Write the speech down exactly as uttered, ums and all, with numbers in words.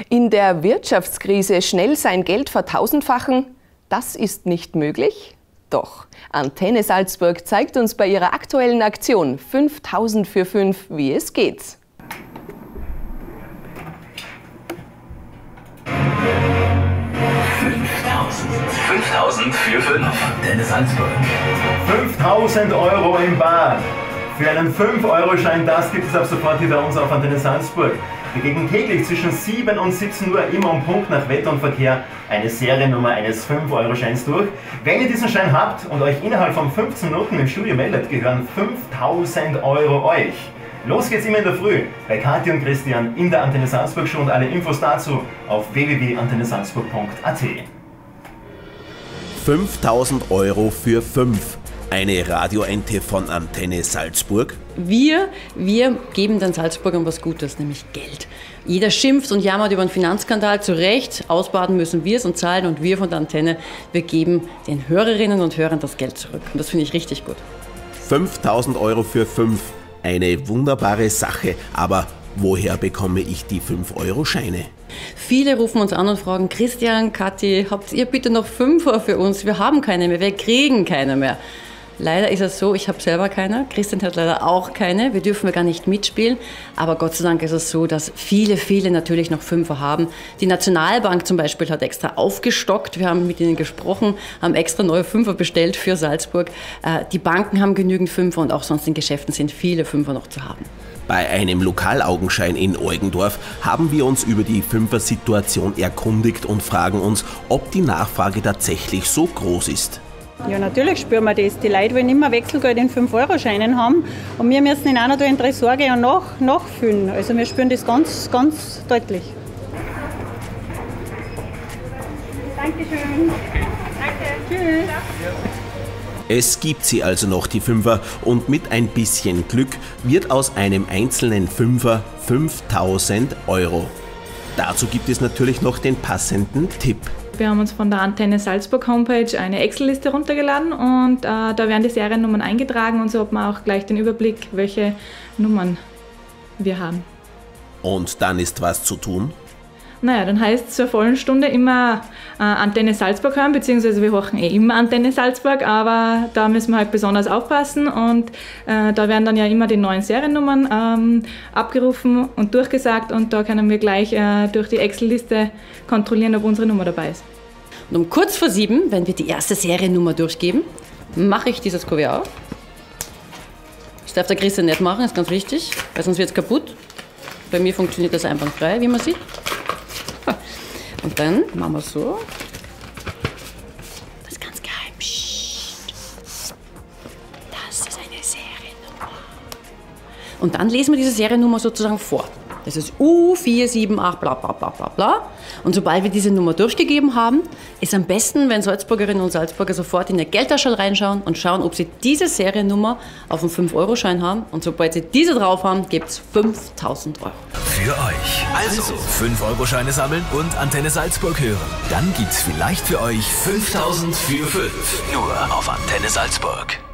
In der Wirtschaftskrise schnell sein Geld vertausendfachen, das ist nicht möglich? Doch, Antenne Salzburg zeigt uns bei ihrer aktuellen Aktion fünftausend für fünf, wie es geht. fünftausend für fünf. Antenne Salzburg. fünftausend Euro im Bar. Für einen fünf Euro Schein, das gibt es ab sofort hier bei uns auf Antenne Salzburg. Wir geben täglich zwischen sieben und siebzehn Uhr immer um Punkt nach Wetter und Verkehr eine Seriennummer eines fünf Euro Scheins durch. Wenn ihr diesen Schein habt und euch innerhalb von fünfzehn Minuten im Studio meldet, gehören fünftausend Euro euch. Los geht's immer in der Früh bei Kathi und Christian in der Antenne Salzburg Show und alle Infos dazu auf w w w punkt antenne salzburg punkt a t. fünftausend Euro für fünf. Eine Radioente von Antenne Salzburg. Wir, wir geben den Salzburgern was Gutes, nämlich Geld. Jeder schimpft und jammert über einen Finanzskandal, zu Recht. Ausbaden müssen wir es und zahlen und wir von der Antenne, wir geben den Hörerinnen und Hörern das Geld zurück. Und das finde ich richtig gut. fünftausend Euro für fünf. Eine wunderbare Sache, aber woher bekomme ich die fünf Euro Scheine? Viele rufen uns an und fragen, Christian, Kathi, habt ihr bitte noch Fünfer für uns? Wir haben keine mehr, wir kriegen keine mehr. Leider ist es so, ich habe selber keine, Christian hat leider auch keine, wir dürfen gar nicht mitspielen, aber Gott sei Dank ist es so, dass viele, viele natürlich noch Fünfer haben. Die Nationalbank zum Beispiel hat extra aufgestockt, wir haben mit ihnen gesprochen, haben extra neue Fünfer bestellt für Salzburg. Die Banken haben genügend Fünfer und auch sonst in Geschäften sind viele Fünfer noch zu haben. Bei einem Lokalaugenschein in Eugendorf haben wir uns über die Fünfer-Situation erkundigt und fragen uns, ob die Nachfrage tatsächlich so groß ist. Ja, natürlich spüren wir das. Die Leute wollen immer Wechselgeld in fünf Euro Scheinen haben und wir müssen ihn auch noch in den Tresor gehen und nach, nachfüllen. Also wir spüren das ganz, ganz deutlich. Dankeschön. Danke. Tschüss. Es gibt sie also noch, die Fünfer, und mit ein bisschen Glück wird aus einem einzelnen Fünfer fünftausend Euro. Dazu gibt es natürlich noch den passenden Tipp. Wir haben uns von der Antenne Salzburg Homepage eine Excel-Liste runtergeladen und äh, da werden die Seriennummern eingetragen und so hat man auch gleich den Überblick, welche Nummern wir haben. Und dann ist was zu tun? Naja, dann heißt es zur vollen Stunde immer äh, Antenne Salzburg hören, beziehungsweise wir horchen eh immer Antenne Salzburg, aber da müssen wir halt besonders aufpassen und äh, da werden dann ja immer die neuen Seriennummern ähm, abgerufen und durchgesagt und da können wir gleich äh, durch die Excel-Liste kontrollieren, ob unsere Nummer dabei ist. Und um kurz vor sieben, wenn wir die erste Seriennummer durchgeben, mache ich dieses Kuvert auf. Das darf der Christian nicht machen, ist ganz wichtig, weil sonst wird es kaputt. Bei mir funktioniert das einwandfrei, wie man sieht. Und dann machen wir so. Das ist ganz geheim. Psst. Das ist eine Seriennummer. Und dann lesen wir diese Seriennummer sozusagen vor. Das ist U vier sieben acht bla bla bla bla bla. Und sobald wir diese Nummer durchgegeben haben, ist am besten, wenn Salzburgerinnen und Salzburger sofort in der Geldtasche reinschauen und schauen, ob sie diese Seriennummer auf einem fünf Euro Schein haben. Und sobald sie diese drauf haben, gibt es fünftausend Euro. Für euch. Also fünf Euro Scheine sammeln und Antenne Salzburg hören. Dann gibt's vielleicht für euch fünftausend für fünf. Nur auf Antenne Salzburg.